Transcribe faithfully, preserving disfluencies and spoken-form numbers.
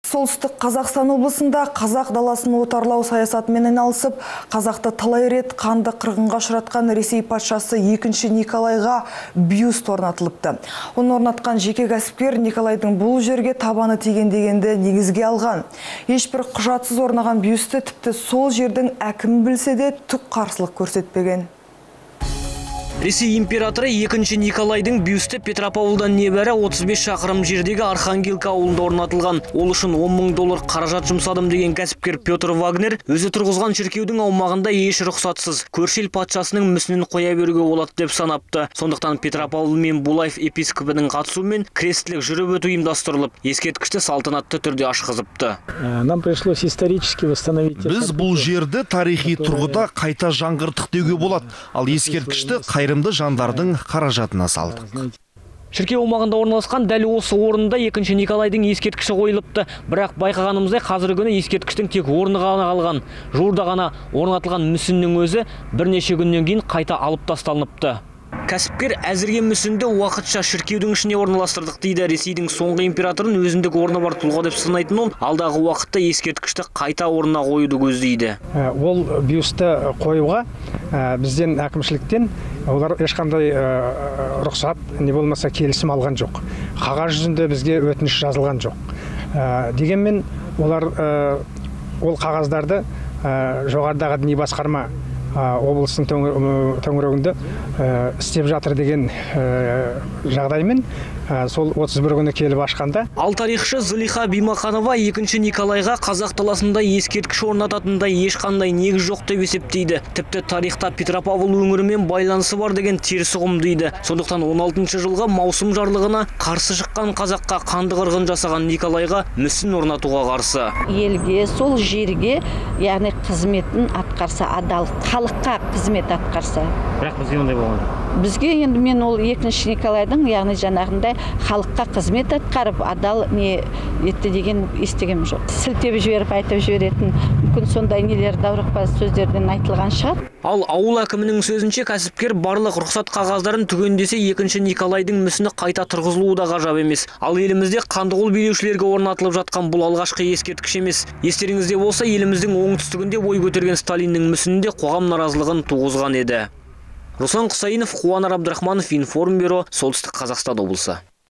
Солтүстік Қазақстан облысында қазақ даласын отарлау саясатымен айналысып, қазақты талай рет қанды қырғынға ұшыратқан Ресей патшасы екінші Николайға бюст орнатылыпты. Оны орнатқан жеке кәсіпкер Николайдың бұл жерге табаны тиген дегенді негізге алған. Ешбір құжатсыз орнаған бюсті тіпті сол жердің әкімі білсе де түк қарсылық көрсетпеген. Ресей императоры екінші Николайдың бюсті Петропавлдан небәрі отыз бес шақырым жердегі Архангелка ауылында орнатылған. Ол үшін он мың доллар қаражат жұмсадым деген кәсіпкер Петр Вагнер өзі тұрғызған шіркеудің аумағында еш рұқсатсыз көрші ел патшасының мүсінін қоя беруге болады деп санапты. Сондықтан Петропавл мен Булаев епископының қатысуымен крестілік жүріп өту ұйымдастырылып, ескерткішті салтанатты түрде ашқызыпты. Нам пришлось исторически восстановить. Біз бұл жерді тарихи тұрғыда қайта жаңғыртық деуге болады. Ал ескерткішті қайырымды жандардың қаражатына салдық. Шіркеу аумағында орналасқан дәл осы орында екінші Николайдың ескерткіші қойылыпты. Бірақ байқағанымыздай қазіргі күні ескерткіштің тек орны ғана қалған. Жуырда ғана орнатылған мүсіннің өзі бірнеше күннен кейін қайта алып тасталыныпты. Кәсіпкер әзірге мүсінді уақытша шіркеудің ішіне орналастырдық дейді. Ресейдің соңғы императорын өзіндік орны бар тұлға деп санайтын ол, алдағы уақытта ескерткішті қайта орнына қоюды көздейді. Ол бюсті қоюға бізден әкімшіліктен олар ешқандай рұқсат не болмаса келісім алған жоқ. Қағаз жүзінде бізге өтініш жазылған жоқ. Дегенмен олар ол қағаздарды жоғарыдағы діни басқарма облыстың төңірегінде істеп жатыр деген жағдаймен сол отыз бір күні келіп ашқанда. Ал тарихшы Зылиха Бимаханова екінші Николайға қазақ даласында ескерткіш орнататындай ешқандай негіз жоқ деп есептейді. Тіпті тарихта Петропавл өңірімен байланысы бар деген теріс ұғым дейді. Сондықтан он алтыншы жылғы маусым жарлығына қарсы шыққан қазаққа қанды қырғын жасаған Николайға мүсін орнатуға қарсы. Елге, сол жерге, яғни қызметін атқарса, адал халыққа қызмет атқарса. Бірақ бізге ондай болған. Бізге енді мен ол екінші Николайдың, яғни жанағындай халыққа қызмет атқарып, адал не етті деген естігем жоқ. Сілтеп жіберіп айтып жіберетін мүмкін сондай нелер даурықпас сөздерден айтылған шығар. Ал ауыл әкімінің сөзінше кәсіпкер барлық рұқсат қағаздарын түгендесе екінші Николайдың мүсіні қайта тұрғызылуы да ғажап емес. Ал елімізде қандықол билеушілерге орнатылып жатқан бұл алғашқы ескерткіш емес. Естеріңізде болса, еліміздің оңтүстігінде бой көтерген Сталиннің мүсінінде қоғам наразылығын туғызған еді. Руслан Құсайынов, Қуанар Абдрахманов, Информбюро, Солтүстік Қазақстан облысы.